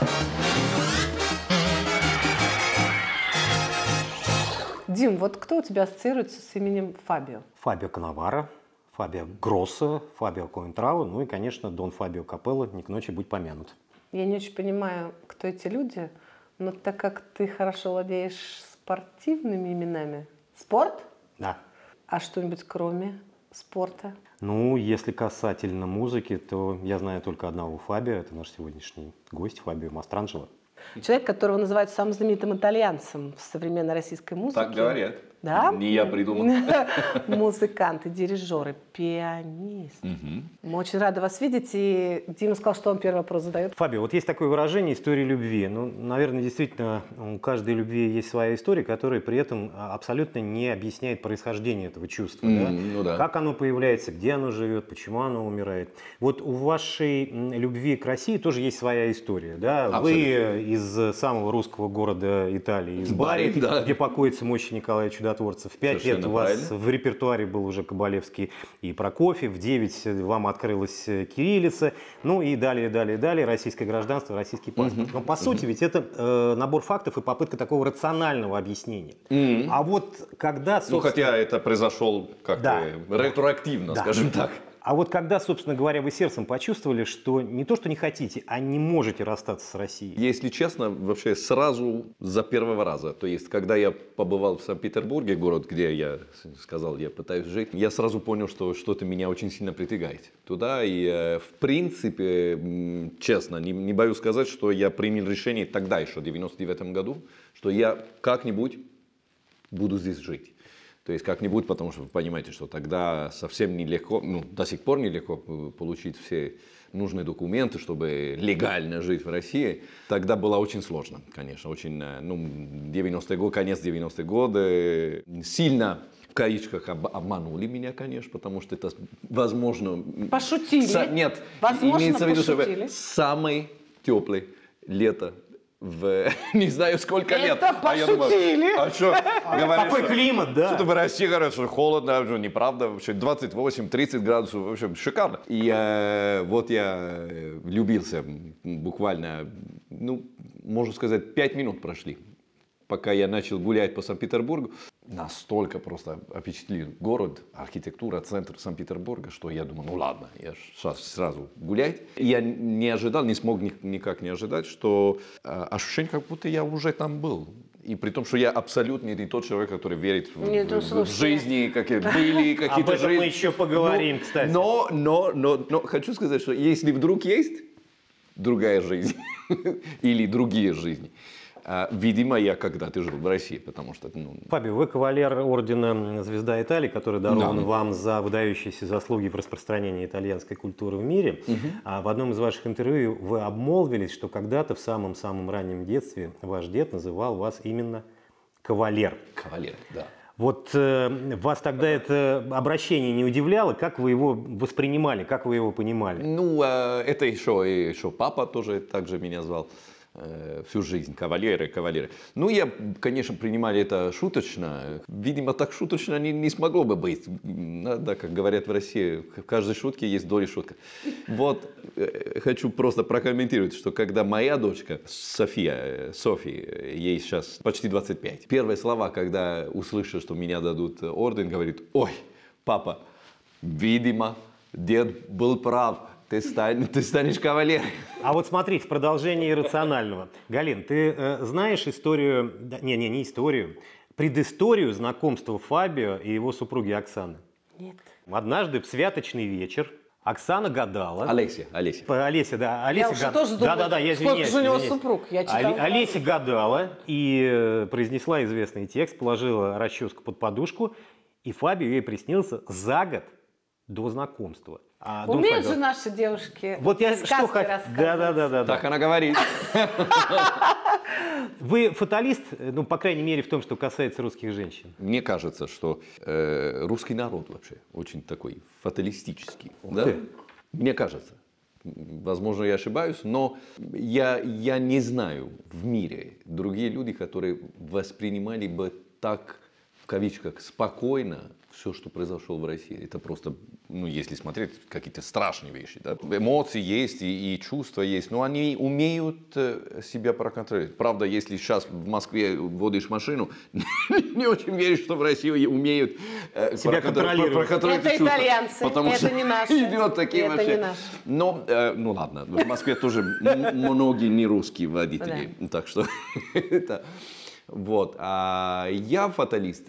Дим, вот кто у тебя ассоциируется с именем Фабио? Фабио Канаваро, Фабио Гроссо, Фабио Коинтрао, ну и, конечно, Дон Фабио Капелло, не к ночи будь помянут. Я не очень понимаю, кто эти люди, но так как ты хорошо владеешь спортивными именами. Спорт? Да. А что-нибудь кроме спорта? Ну, если касательно музыки, то я знаю только одного Фабио, это наш сегодняшний гость Фабио Мастранджело. Человек, которого называют самым знаменитым итальянцем в современной российской музыке. Так говорят. Да? Не я придумал. Музыканты, дирижеры, пианисты. Мы очень рады вас видеть. И Дима сказал, что он первый вопрос задает. Фабио, вот есть такое выражение «история любви». Ну, наверное, действительно, у каждой любви есть своя история, которая при этом абсолютно не объясняет происхождение этого чувства. Да? Ну да. Как оно появляется, где оно живет, почему оно умирает. Вот у вашей любви к России тоже есть своя история. Да? Вы из самого русского города Италии, из Бари, да. где покоится мощи Николая Чудотворца. В 5 лет у вас правильно. в репертуаре был уже Кабалевский и Прокофьев, в 9 вам открылась кириллица, ну и далее, российское гражданство, российский паспорт. Но по сути ведь это набор фактов и попытка такого рационального объяснения. А вот когда, собственно... Ну, хотя это произошло как-то ретроактивно, скажем так. А вот когда, собственно говоря, вы сердцем почувствовали, что не то, что не хотите, а не можете расстаться с Россией? Если честно, вообще сразу за первого раза. То есть, когда я побывал в Санкт-Петербурге, город, где я сказал, я пытаюсь жить, я сразу понял, что что-то меня очень сильно притягает туда. И, в принципе, честно, не боюсь сказать, что я принял решение тогда еще, в 99 году, что я как-нибудь буду здесь жить. То есть как-нибудь, потому что вы понимаете, что тогда совсем нелегко, ну, до сих пор нелегко получить все нужные документы, чтобы легально жить в России. Тогда было очень сложно, конечно, очень, ну, 90-й год, конец 90-х годы, сильно в кавычках обманули меня, конечно, потому что это, возможно... Пошутили? Нет, возможно, имеется в виду, что пошутили. самое теплое лето в не знаю сколько лет. Это пошутили. А что? Говорят, Какой климат, да? Что-то в России говорят, что холодно, неправда, вообще 28-30 градусов, в общем, шикарно. И вот я влюбился буквально, ну, можно сказать, 5 минут прошли, пока я начал гулять по Санкт-Петербургу. Настолько просто впечатлил город, архитектура, центр Санкт-Петербурга, что я думаю, ну ладно, я сейчас сразу гулять. Я не ожидал, не смог никак не ожидать, что ощущение, как будто я уже там был. И при том, что я абсолютно не тот человек, который верит в жизни, какие были какие-то жизни. Об этом мы еще поговорим, кстати. Но хочу сказать, что если вдруг есть другая жизнь или другие жизни, видимо, я когда-то жил в России, потому что... Ну... Фабио, вы кавалер ордена «Звезда Италии», который дарован вам за выдающиеся заслуги в распространении итальянской культуры в мире. А в одном из ваших интервью вы обмолвились, что когда-то в самом-самом раннем детстве ваш дед называл вас именно кавалер. Кавалер, да. Вот вас тогда это обращение не удивляло? Как вы его воспринимали, как вы его понимали? Ну, это еще папа тоже так же меня звал. Всю жизнь, кавалеры. Ну, я, конечно, принимал это шуточно. Видимо, так шуточно не смогло бы быть. Да, как говорят в России, в каждой шутке есть доля шутка. Вот, хочу просто прокомментировать, что когда моя дочка, София, ей сейчас почти 25, первые слова, когда услышала, что меня дадут орден, говорит: ой, папа, видимо, дед был прав. Ты станешь кавалером. А вот смотри, в продолжении иррационального. Галин, ты знаешь историю, не историю, предысторию знакомства Фабио и его супруги Оксаны? Нет. Однажды в святочный вечер Оксана гадала. Олеся. Олеся, да. Я уже тоже думаю, я извиняюсь. сколько же у него супруг? Я читала. Олеся гадала и произнесла известный текст, положила расческу под подушку, и Фабио ей приснился за год до знакомства. Умеют же наши девушки вот я сказки что хочу. рассказывать. Да. Так она говорит. Вы фаталист, ну, по крайней мере, в том, что касается русских женщин? Мне кажется, что русский народ вообще очень такой фаталистический. Да? Мне кажется. Возможно, я ошибаюсь, но я не знаю в мире другие люди, которые воспринимали бы так, в кавычках, спокойно все, что произошло в России. Это просто, ну, если смотреть, какие-то страшные вещи. Да? Эмоции есть и чувства есть, но они умеют себя проконтролировать. Правда, если сейчас в Москве водишь машину, не очень веришь, что в России умеют себя контролировать. Это чувства, итальянцы, потому это что не наши. идет такие Это вообще. не наши. Но, ну ладно, в Москве тоже многие не русские водители, так что это... Вот. А я фаталист?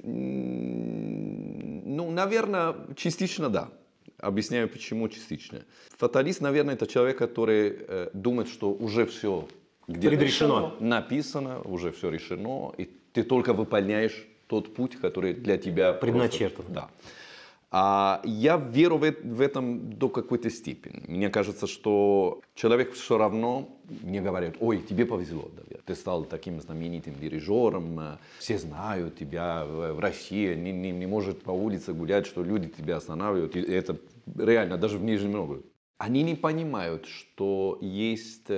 Ну, наверное, частично да. Объясняю, почему частично. Фаталист, наверное, это человек, который думает, что уже все предрешено, написано, уже все решено, и ты только выполняешь тот путь, который для тебя предначертан. Да. А я верю в этом до какой-то степени. Мне кажется, что человек все равно, мне говорят, ой, тебе повезло, Давид. Ты стал таким знаменитым дирижером, все знают тебя в России, не может по улице гулять, что люди тебя останавливают. И это реально, даже в Нижнем Новгороде. Они не понимают, что есть,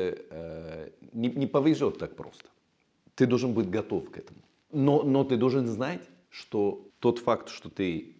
не повезет так просто. Ты должен быть готов к этому. Но ты должен знать, что тот факт, что ты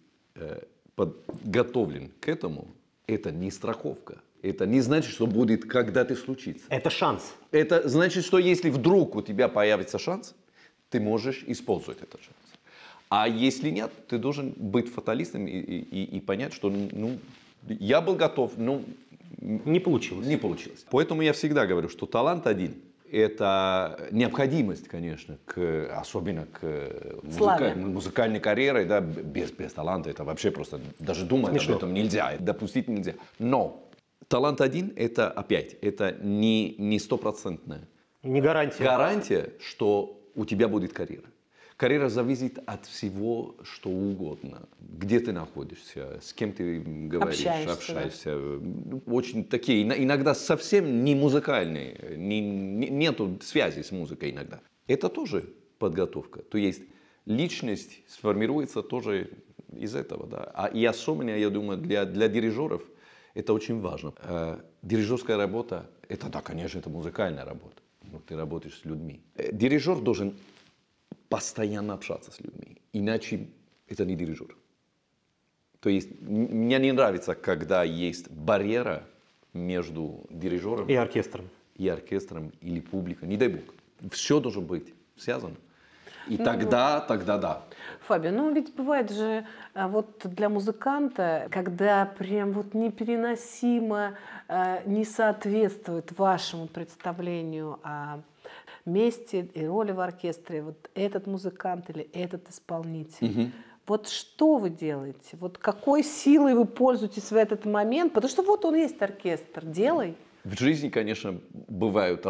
подготовлен к этому, это не страховка. Это не значит, что будет когда-то случиться. Это шанс. Это значит, что если вдруг у тебя появится шанс, ты можешь использовать этот шанс. А если нет, ты должен быть фаталистом и понять, что ну, я был готов, но не получилось. Не получилось. Поэтому я всегда говорю, что талант один. Это необходимость, конечно, особенно к музыкальной карьере, да, без таланта это вообще просто даже думать об этом нельзя, допустить нельзя. Но талант один это опять, это не стопроцентная. Не гарантия. Гарантия, что у тебя будет карьера. Карьера зависит от всего, что угодно. Где ты находишься, с кем ты говоришь, общаешься. Да. Очень такие, иногда совсем не музыкальные, нету связи с музыкой иногда. Это тоже подготовка. То есть личность сформируется тоже из этого. Да. И особенно, я думаю, для дирижеров это очень важно. Дирижерская работа, это, да, конечно, это музыкальная работа. Но ты работаешь с людьми. Дирижер должен постоянно общаться с людьми. Иначе это не дирижер. То есть мне не нравится, когда есть барьера между дирижером и оркестром. Или публикой. Не дай бог. Все должно быть связано. И тогда да. Фабио, ну ведь бывает же вот для музыканта, когда прям вот непереносимо не соответствует вашему представлению о месте и роли в оркестре вот этот музыкант или этот исполнитель. Угу. Вот что вы делаете? Вот какой силой вы пользуетесь в этот момент? Потому что вот он есть оркестр, делай. В жизни, конечно, бывают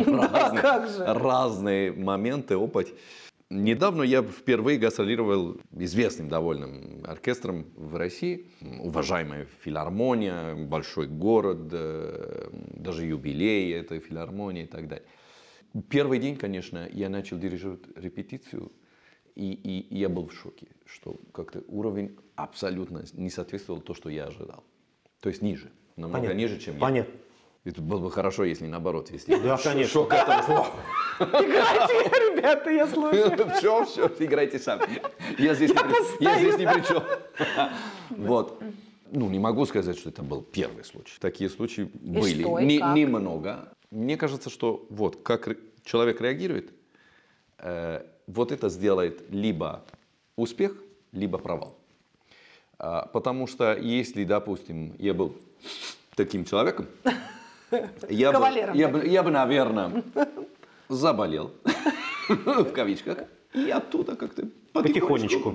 разные моменты, опыт. Недавно я впервые гастролировал известным довольно оркестром в России. Уважаемая филармония, большой город, даже юбилей этой филармонии и так далее. Первый день, конечно, я начал дирижировать репетицию, и я был в шоке, что как-то уровень абсолютно не соответствовал тому, что я ожидал. То есть ниже, намного ниже, чем я. Понятно. Это было бы хорошо, если наоборот. Если да, конечно. Шок этого. Играйте, ребята, я слушаю. Все, играйте сами. Я здесь ни при чем. Вот. Ну, не могу сказать, что это был первый случай. Такие случаи были. Немного. Мне кажется, что вот как человек реагирует, вот это сделает либо успех, либо провал. Потому что если, допустим, я был таким человеком, я бы, наверное, заболел, в кавичках, и оттуда как-то потихонечку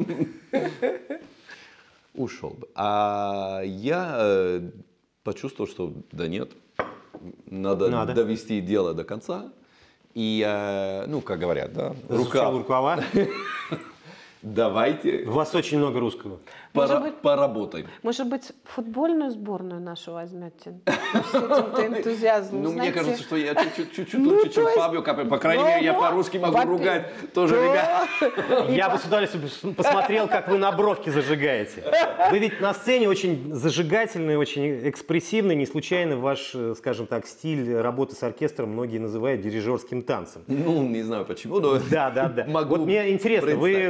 ушел бы. А я почувствовал, что да нет, надо довести дело до конца. И, ну, как говорят, да, рукава. Давайте. У вас очень много русского. Поработаем. Может быть, футбольную сборную нашу возьмете? С этим-то энтузиазмом. Ну, мне кажется, что я чуть-чуть лучше, чем Фабио. По крайней мере, я по-русски могу ругать тоже, ребят. Я бы с удовольствием посмотрел, как вы на бровки зажигаете. Вы ведь на сцене очень зажигательный, очень экспрессивный. Не случайно ваш, скажем так, стиль работы с оркестром многие называют дирижерским танцем. Ну, не знаю почему, но да. могу. Вот мне интересно, вы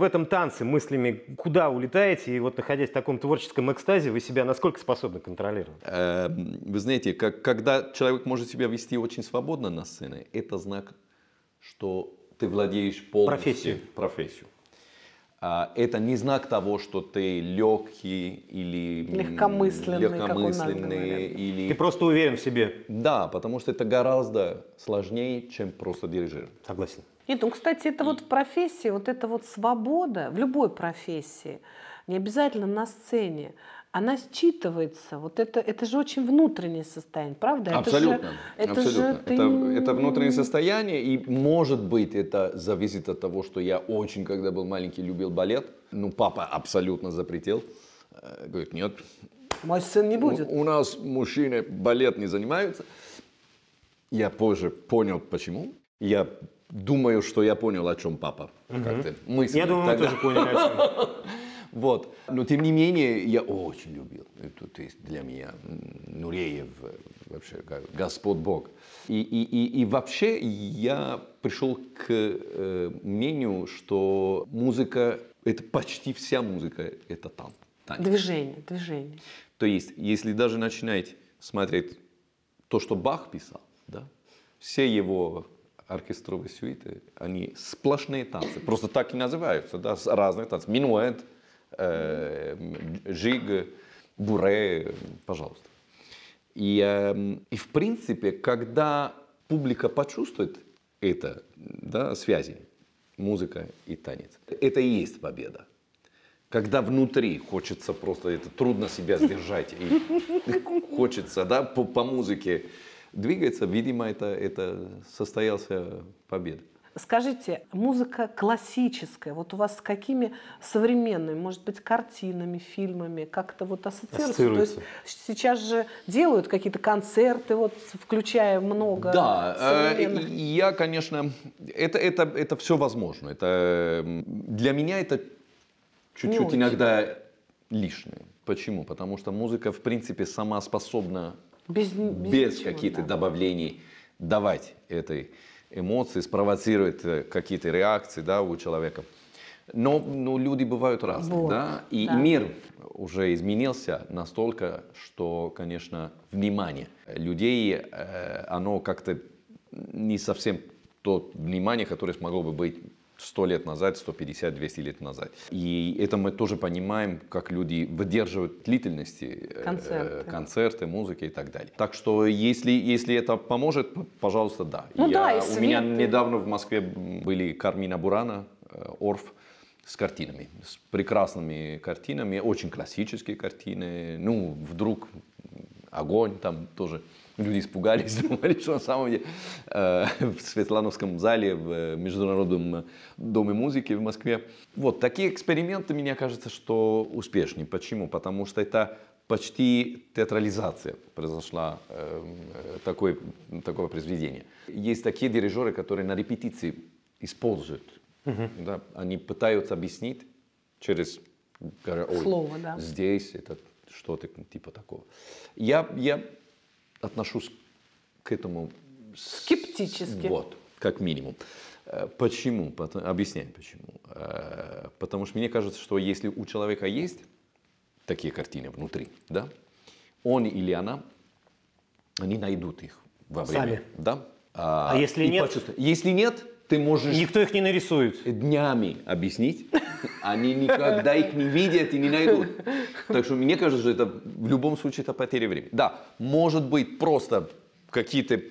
в этом танце мыслями куда улетаете, и вот находясь в таком творческом экстазе, вы себя насколько способны контролировать? Вы знаете, когда человек может себя вести очень свободно на сцене, это знак, что ты владеешь полностью профессией. Это не знак того, что ты легкий или легкомысленный или... Ты просто уверен в себе. Да, потому что это гораздо сложнее, чем просто дирижер. Согласен. Нет, ну, кстати, это вот в профессии, вот эта вот свобода, в любой профессии, не обязательно на сцене, она считывается. Вот это же очень внутреннее состояние, правда? Абсолютно. Это внутреннее состояние, и может быть это зависит от того, что я очень, когда был маленький, любил балет. Ну, папа абсолютно запретил. Говорит, нет. Мой сын не будет. У нас мужчины балет не занимаются. Я позже понял, почему. Я думаю, что я понял, о чем папа. Я думаю, мы тоже поняли, о чем. Вот. Но тем не менее, я очень любил. Это то есть для меня Нуреев, вообще, Господь Бог. И вообще я пришел к мнению, что музыка, это почти вся музыка, это танец. Движение. То есть, если даже начинать смотреть то, что Бах писал, да, все его оркестровые сюиты, они сплошные танцы. Просто так и называются, да, разные танцы. Минуэт, жиг, буре, пожалуйста. И в принципе, когда публика почувствует это, да, связи, музыка и танец, это и есть победа. Когда внутри хочется просто, это трудно себя сдержать, и хочется, да, по музыке двигаться, видимо, это состоялся победа. Скажите, музыка классическая, вот у вас с какими современными, может быть, картинами, фильмами, как-то вот ассоциируется? То есть сейчас же делают какие-то концерты, вот, включая много современных. Да, я, конечно, это все возможно. Это, для меня это чуть-чуть иногда лишнее. Почему? Потому что музыка, в принципе, сама способна без каких-то добавлений давать этой эмоции, спровоцировать какие-то реакции, да, у человека. Но люди бывают разные. Да? И мир уже изменился настолько, что, конечно, внимание людей, оно как-то не совсем то внимание, которое смогло бы быть 100 лет назад, 150, 200 лет назад. И это мы тоже понимаем, как люди выдерживают длительности концерты, музыки и так далее. Так что, если это поможет, пожалуйста, да. У меня недавно в Москве были Кармина Бурана, Орф, с картинами, с прекрасными картинами, очень классические картины. Ну, вдруг огонь там тоже. Люди испугались, думали, что на самом деле в Светлановском зале, в Международном доме музыки в Москве. Вот такие эксперименты, мне кажется, что успешны. Почему? Потому что это почти театрализация произошла такого произведения. Есть такие дирижеры, которые на репетиции используют. Да, они пытаются объяснить через слово, да. Здесь это что-то типа такого. Я отношусь к этому скептически. Вот, как минимум. Почему? Объясняю почему. Потому что мне кажется, что если у человека есть такие картины внутри, да, он или она, они найдут их во время. Сами. Да? А если нет? Если нет, ты можешь... Никто их не нарисует. Днями объяснить. Они никогда их не видят и не найдут. Так что мне кажется, что это в любом случае это потеря времени. Да, может быть просто какие-то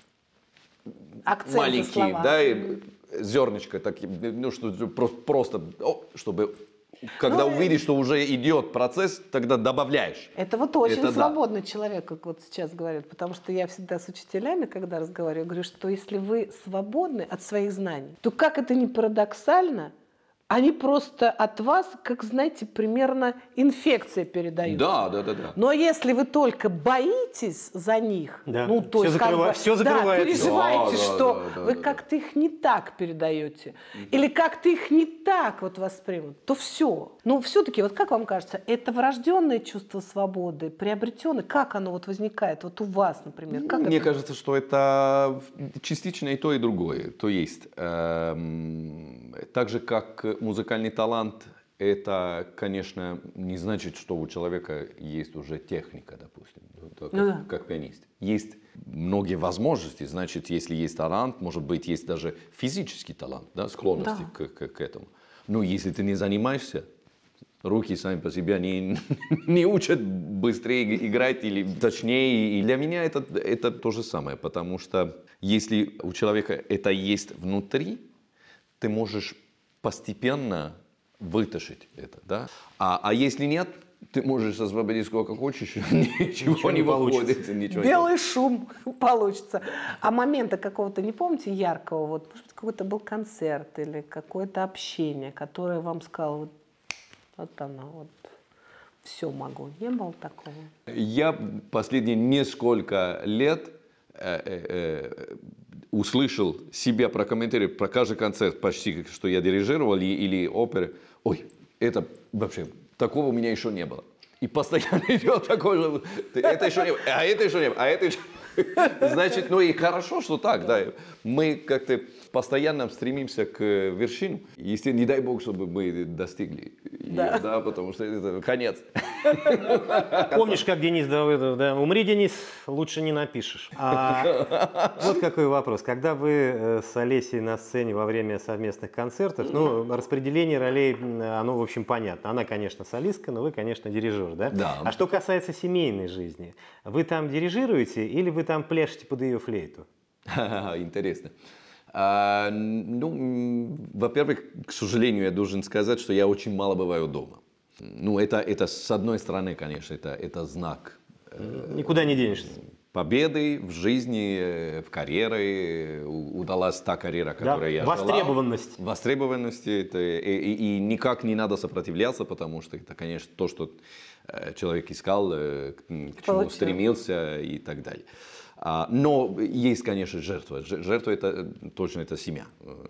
акценты, маленькие, слова. Да, зернышко, такие, ну, что просто, чтобы... Когда увидишь, что уже идет процесс, тогда добавляешь. Это вот очень свободный человек, как вот сейчас говорят. Потому что я всегда с учителями, когда разговариваю, говорю, что если вы свободны от своих знаний, то как это ни парадоксально, они просто от вас, как, знаете, примерно инфекция передаются. Да. Но если вы только боитесь за них, ну, то есть все закрывается. переживаете, что вы как-то их не так передаете, или как-то их не так вот воспримут, то все. Но все-таки, вот как вам кажется, это врожденное чувство свободы, приобретенное, как оно вот возникает вот у вас, например? Как Мне кажется, что это частично и то, и другое. То есть, так же, как музыкальный талант, это, конечно, не значит, что у человека есть уже техника, допустим, как пианист. Есть многие возможности, значит, если есть талант, может быть, есть даже физический талант, да, склонности к этому. Но если ты не занимаешься, руки сами по себе не учат быстрее играть или точнее. И для меня это то же самое, потому что если у человека это есть внутри, ты можешь постепенно вытащить это, да? А если нет, ты можешь освободить сколько хочешь, ничего не выходит. Белый шум получится. А момента какого-то не помните яркого? Вот, может быть, какой-то был концерт или какое-то общение, которое вам сказало, вот оно, вот все могу. Не было такого? Я последние несколько лет услышал себя прокомментировать про каждый концерт, почти что я дирижировал или оперы. Ой, это вообще, такого у меня еще не было. И постоянно идет такой же, это еще не было, а это еще не было, а это еще... Значит, ну и хорошо, что так, да. Мы как-то постоянно стремимся к вершине. Если не дай бог, чтобы мы достигли ее, да, потому что это конец. Помнишь, как Денис Давыдов, да? Умри, Денис, лучше не напишешь. Вот какой вопрос. Когда вы с Олесей на сцене во время совместных концертов, ну, распределение ролей, оно, в общем, понятно. Она, конечно, солистка, но вы, конечно, дирижер, да? Да. А что касается семейной жизни, вы там дирижируете или вы там пляшете под ее флейту? Интересно. Ну, во-первых, к сожалению, я должен сказать, что я очень мало бываю дома. Ну, это с одной стороны, конечно, это знак. Никуда не денешься. Победы в жизни, в карьере. Удалась та карьера, которую я желал. Востребованность. Востребованность. И никак не надо сопротивляться, потому что это, конечно, то, что человек искал, к чему стремился и так далее. Но есть, конечно, жертва. Жертва это точно это семья.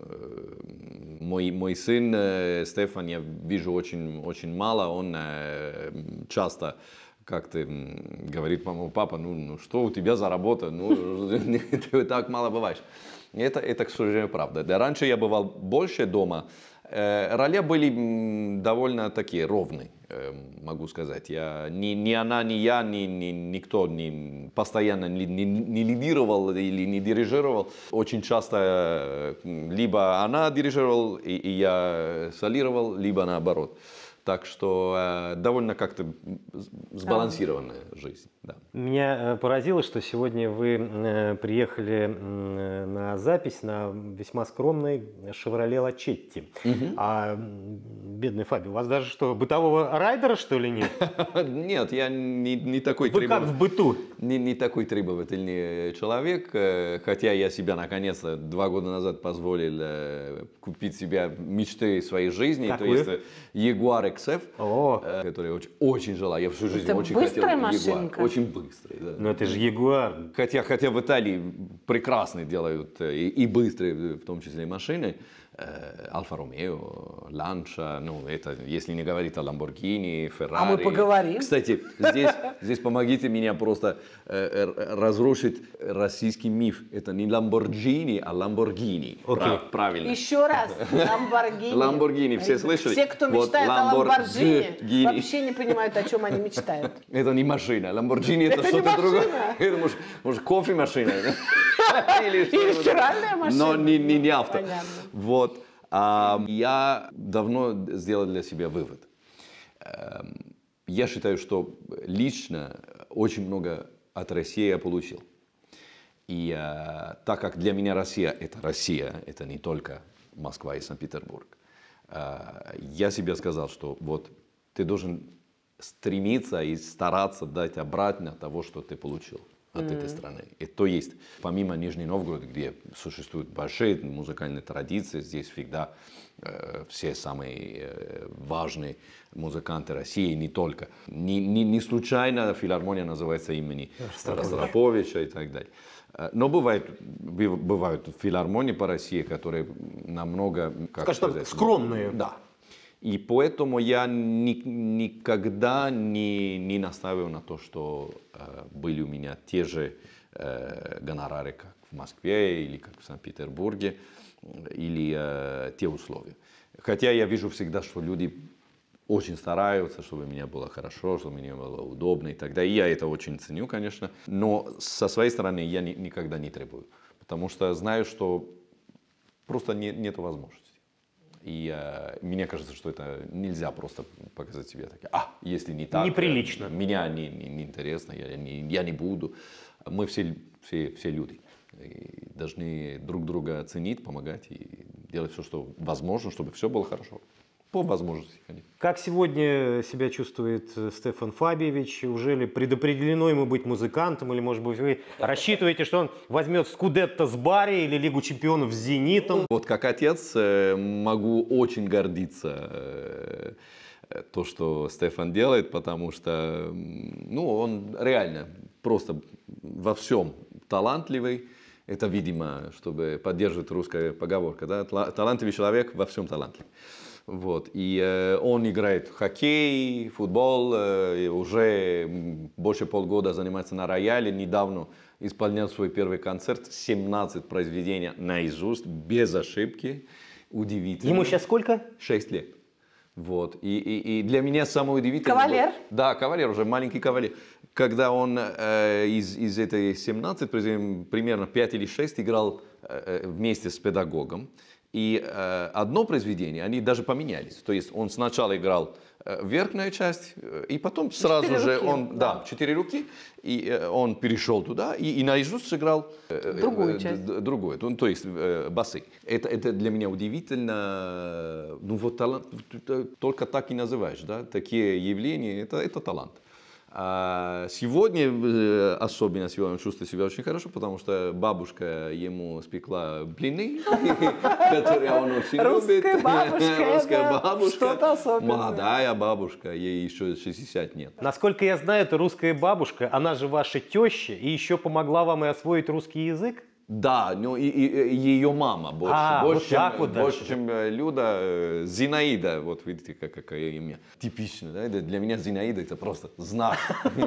Мой сын Стефан, я вижу очень мало, он часто как-то говорит: папа, ну что у тебя за работа, ну ты так мало бываешь. Это, к сожалению, правда. Да, раньше я бывал больше дома. Роли были довольно такие ровные, могу сказать. Ни она, ни я, никто постоянно не лидировал или не дирижировал. Очень часто либо она дирижировала, и я солировал, либо наоборот. Так что довольно как-то сбалансированная жизнь. Да. Меня поразило, что сегодня вы приехали на запись на весьма скромной «Шевроле Лачетти». А, бедный Фаби, у вас даже что, бытового райдера, что ли, нет? Нет, я не такой требовательный. Вы как в быту? Не такой требовательный человек, хотя я себя наконец-то 2 года назад позволил купить себе мечты своей жизни, Какую? То есть Jaguar XF, который я очень желаю. Я всю жизнь это очень хотел машинка? Jaguar. Очень быстрый. Да. Но это же Ягуар. Хотя в Италии прекрасные делают и быстрые, в том числе и машины. Альфа Ромео, Ланча, ну это если не говорить о Ламборгини, Феррари. А мы поговорим. Кстати, здесь помогите меня просто разрушить российский миф. Это не Ламборджини, а Ламборгини. Правильно. Еще раз, Ламборгини. Ламборгини, все слышали? Все, кто мечтает о Ламборджини, вообще не понимают, о чем они мечтают. Это не машина. Ламборджини это что-то другое. Это может кофемашина. Или стиральная машина. Но не авто. Понятно. Вот. Я давно сделал для себя вывод. Я считаю, что лично очень много от России я получил. И так как для меня Россия, это не только Москва и Санкт-Петербург, я себе сказал, что вот ты должен стремиться и стараться дать обратно того, что ты получил от этой страны. И то есть, помимо Нижнего Новгорода, где существуют большие музыкальные традиции, здесь всегда все самые важные музыканты России, не только. Не случайно филармония называется имени Ростроповича и так далее. Но бывают филармонии по России, которые намного, как сказать, скромные. Да. И поэтому я никогда не настаиваю на то, что были у меня те же гонорары, как в Москве или как в Санкт-Петербурге, или те условия. Хотя я вижу всегда, что люди очень стараются, чтобы мне было хорошо, чтобы мне было удобно и так далее. И я это очень ценю, конечно. Но со своей стороны я никогда не требую. Потому что знаю, что просто нет возможности. И мне кажется, что это нельзя просто показать себе так. Если не так, неприлично. Меня не интересно, я не буду. Мы все люди. И должны друг друга ценить, помогать и делать все, что возможно, чтобы все было хорошо. По возможности, конечно. Как сегодня себя чувствует Стефан Фабиевич? Уже ли предопределено ему быть музыкантом? Или, может быть, вы рассчитываете, что он возьмет Скудетто с Бари или Лигу чемпионов с Зенитом? Вот как отец могу очень гордиться то, что Стефан делает, потому что он реально просто во всем талантливый. Это, видимо, чтобы поддерживать русская поговорка. Да? Талантливый человек во всем талантлив. Вот. И он играет в хоккей, футбол, уже больше полгода занимается на рояле. Недавно исполнял свой первый концерт, 17 произведений наизусть, без ошибки. Удивительно. Ему сейчас сколько? 6 лет. Вот. И для меня самое удивительное... Кавалер? Да, кавалер, уже маленький кавалер. Когда он из этой 17 произведений, примерно 5 или 6 играл вместе с педагогом. И одно произведение, они даже поменялись. То есть он сначала играл верхнюю часть, и потом сразу же он, 4 руки, и он перешел туда и наизусть сыграл другую часть. Другую, то есть басы. Это для меня удивительно. Талант, только так и называешь, да? Такие явления, это талант. А сегодня, особенно сегодня, он чувствует себя очень хорошо, потому что бабушка ему спекла блины, которые он очень любит. Русская бабушка, что-то особенное. Молодая бабушка, ей еще 60 нет. Насколько я знаю, это русская бабушка, она же ваша теща, и еще помогла вам и освоить русский язык? Да, но и ее мама больше, чем Люда. Зинаида, вот видите, какое имя. Типично, да? Для меня Зинаида это просто знак.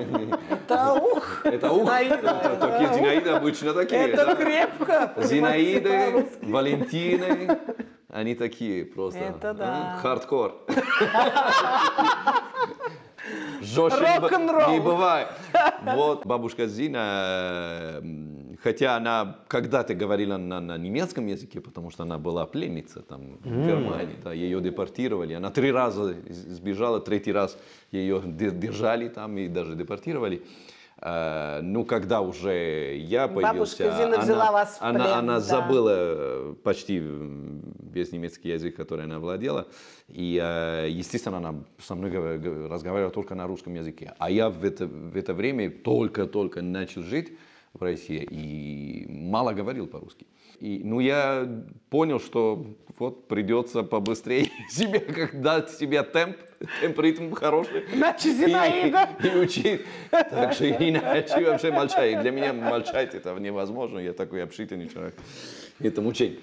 Это ух! Это ух! Такие Зинаиды обычно такие. Это крепко! Зинаиды, Валентины, они такие просто. Это да. Хардкор. Жестче Рок-н-ролл. не бывает. Вот бабушка Зина, хотя она когда-то говорила на немецком языке, потому что она была пленница там, в Германии, да, ее депортировали. Она 3 раза сбежала, 3-й раз ее держали там и даже депортировали. Когда уже я появился, бабушка Зина взяла вас в плен, она да. забыла почти весь немецкий язык, который она владела. И, естественно, она со мной разговаривала только на русском языке. А я в это время только начал жить в России и мало говорил по-русски. Я понял, что вот придется побыстрее дать себе темп, ритм хороший. Иначе Зинаида. И учить. Так что иначе вообще молчать. Для меня молчать это невозможно. Я такой общительный человек. Это мучение.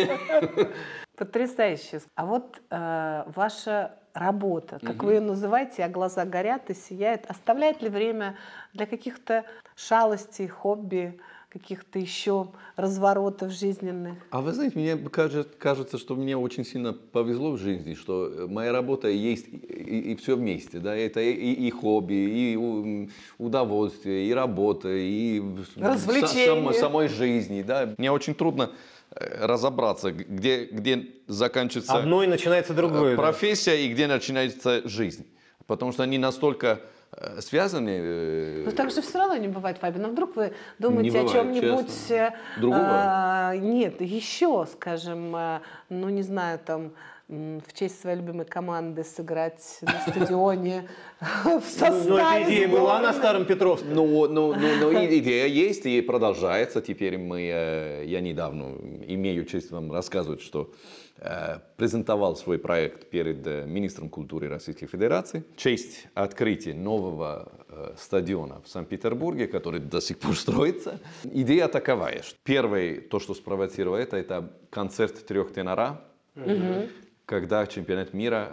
Потрясающе. А вот ваша работа, как вы ее называете, а глаза горят и сияют, оставляет ли время для каких-то шалостей, хобби, каких-то еще разворотов жизненных? А вы знаете, мне кажется, что мне очень сильно повезло в жизни, что моя работа есть и все вместе. Да? Это и хобби, и удовольствие, и работа, и развлечения. Самой жизни. Да? Мне очень трудно разобраться, где заканчивается одно и начинается другое. Профессия и где начинается жизнь. Потому что они настолько связаны. Но так же все равно не бывает, Фаби. Но вдруг вы думаете о чем-нибудь другого? Нет, еще, скажем, не знаю, там в честь своей любимой команды сыграть на стадионе в составе. Эта идея была на Старом Петровском. Идея есть и продолжается. Теперь я недавно имею честь вам рассказывать, что презентовал свой проект перед министром культуры Российской Федерации. Честь открытия нового стадиона в Санкт-Петербурге, который до сих пор строится. Идея таковая, что первое, то, что спровоцировало это концерт 3 тенора. Когда чемпионат мира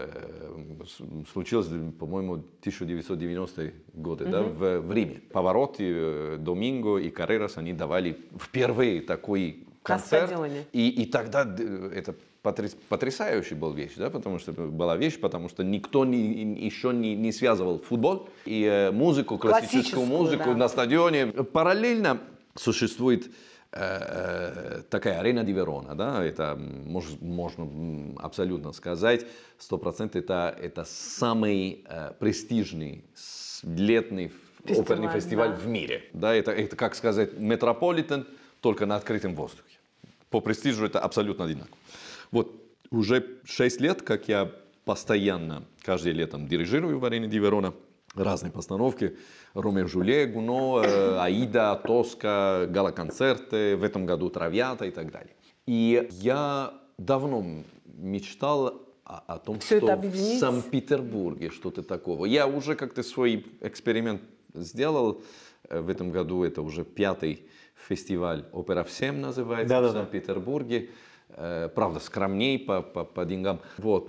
случился, по-моему, 1990 годы, да, в Риме. Паваротти, Доминго и Каррерас, они давали впервые такой концерт. стадионе. И тогда это потрясающая была вещь, да, потому что никто еще не связывал футбол и музыку, классическую музыку, да, на стадионе. Параллельно существует такая арена ди Верона, да, это можно абсолютно сказать, 100% это самый престижный летний оперный фестиваль, да, в мире. Да, это, как сказать, Метрополитен, только на открытом воздухе. По престижу это абсолютно одинаково. Вот уже 6 лет, как я постоянно, каждое летом дирижирую в арене ди Верона разные постановки. Ромео и Джульетта, Гуно, Аида, Тоска, гала-концерты, в этом году Травиата и так далее. И я давно мечтал о том, все что в Санкт-Петербурге что-то такого. Я уже как-то свой эксперимент сделал. В этом году это уже 5-й фестиваль «Опера всем» называется, в Санкт-Петербурге. Правда, скромней по деньгам. Вот,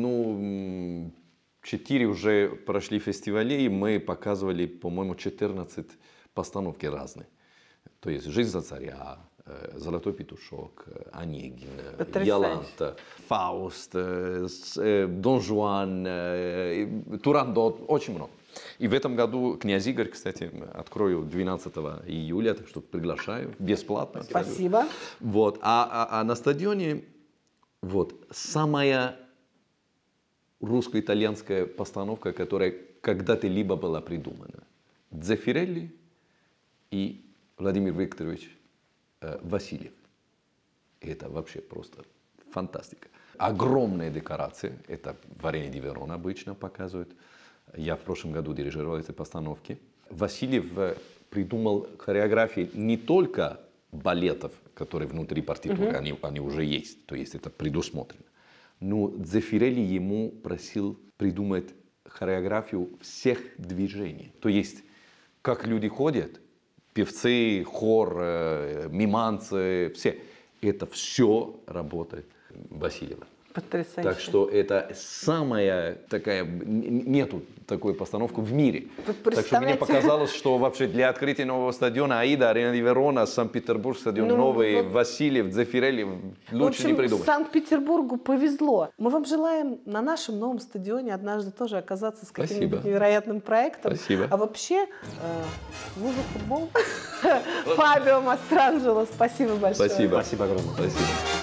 4 уже прошли фестивалей, и мы показывали, по-моему, 14 постановки разные. То есть «Жизнь за царя», «Золотой петушок», «Онегин», «Йоланта», «Фауст», «Дон Жуан», «Турандот», очень много. И в этом году «Князь Игорь», кстати, открою 12 июля, так что приглашаю бесплатно. Спасибо. Вот. А на стадионе вот самая русско-итальянская постановка, которая когда-то либо была придумана. Дзефирелли и Владимир Викторович Васильев. Это вообще просто фантастика. Огромные декорации. Это в арене ди Верона обычно показывают. Я в прошлом году дирижировал эти постановки. Васильев придумал хореографии не только балетов, которые внутри партитуры, они уже есть, то есть это предусмотрено. Но Дзефирелли ему просил придумать хореографию всех движений. То есть, как люди ходят, певцы, хор, миманцы, все. Это все работает Васильева. Потрясающе. Так что это самая такая, нету такой постановки в мире. Так что мне показалось, что вообще для открытия нового стадиона Аида, арена ди Верона, Санкт-Петербург, стадион новый, Васильев, Дзефирелли, лучше не придумать. Санкт-Петербургу повезло. Мы вам желаем на нашем новом стадионе однажды тоже оказаться с каким-нибудь невероятным проектом. Спасибо. А вообще, вы за футбол. Фабио Мастранджело, спасибо большое. Спасибо. Спасибо огромное. Спасибо.